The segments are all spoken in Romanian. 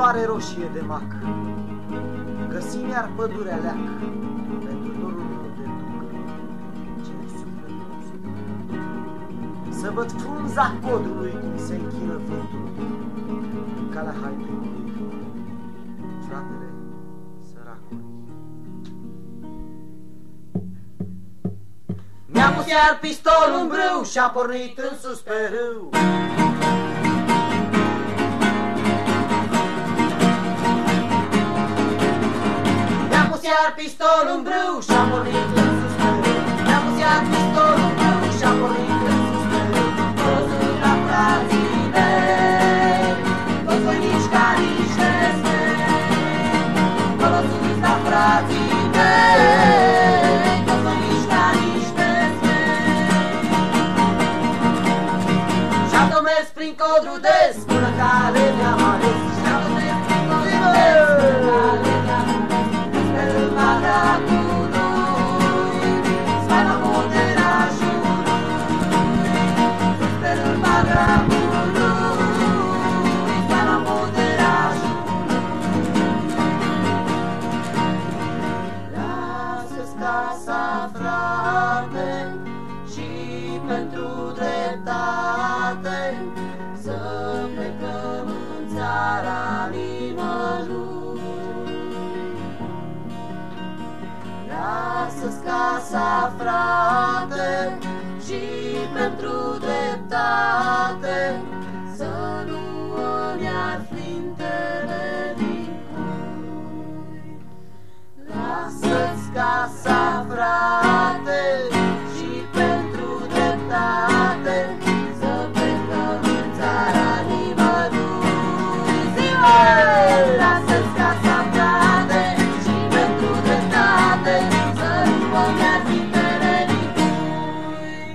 floare roșie de mac, găsim iar pădurea leac pentru dorul meu de duc, ce sufletul suflet. Să văd frunza codrului cum se închină vântul în calea haidutului, fratele săracului. Mi-a pus iar pistolul în brâu și-a pornit în sus pe râu. Mi-a pus iar pistolul în brâu și-a pornit în sus pe râu. Mi-a pus iar pistolul în brâu și-a pornit în sus pe râu. Toți la frații mei, toți voi nici ca niște smei. Toți la frații mei, toți voi nici ca niște smei. Și-am mers prin codru des până cale mi-am ales. Și-am mers prin codru des până cale mi-am ales. Sperând bagracului, spaima moderașului. Sperând bagracului, spaima moderașului. Lasă-ți casa, frate, și pentru dreptate să plecăm în țara nimănui. Lasă-ți casa, frate, și pentru dreptate să nu îmi iar flintele din cui. Lasă-ți casa, frate, și pentru dreptate să plecăm în țara nimănui. Lasă-ți casa, frate, și pentru dreptate să nu îmi iar flintele din cui.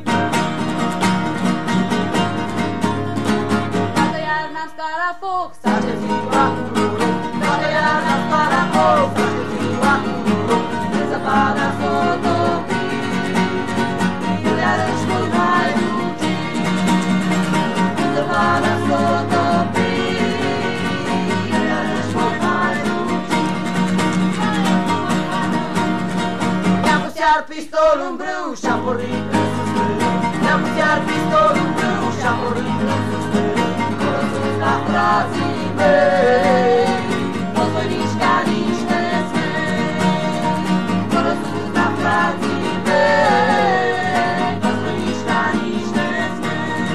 Dacă iar n-am stat la foc, s-arde ziua cu noroc. Dacă iar n-am stat la foc, s-arde ziua cu noroc. De zăpada fotopii, eu iarăși voi mai rugi. De zăpada fotopii, eu iarăși voi mai rugi. Mi-am pus iar pistolul în brâu și-a pornit în sus pe râu. Mi-am pus iar pistolul în brâu și-a pornit în sus pe râu. Acolo sus la frații mei, toți voi nici ca niște smei. Acolo sus la frații mei, toți voi nici ca niște smei.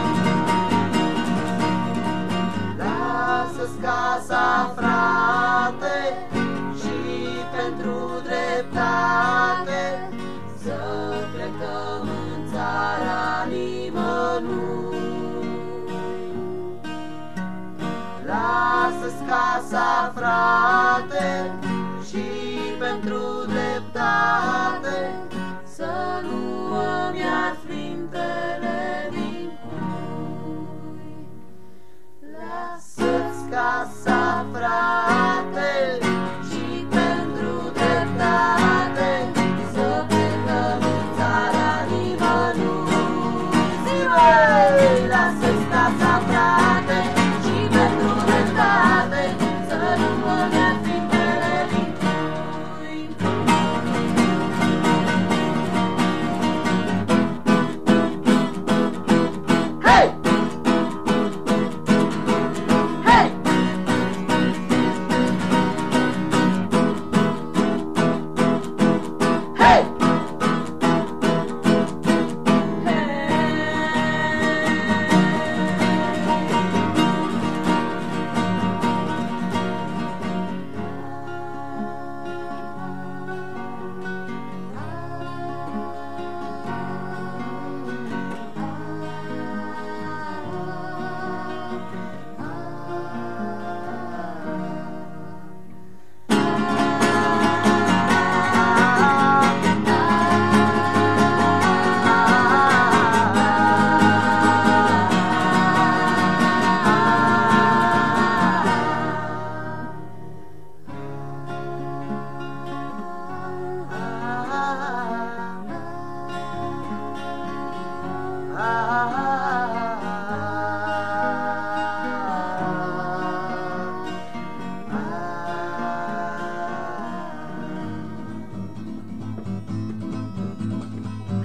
Lasă-ți casa, frate, și pentru dreptate să plecăm în țara nimănui. Lasă-ți casa, frate, și pentru dreptate să nu îmi iar flintele din cui. Lasă-ți casa, frate, și pentru dreptate să plecăm în țara nimănui. Lasă-ți casa, frate, și pentru dreptate să nu îmi iar flintele din cui.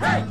Hei!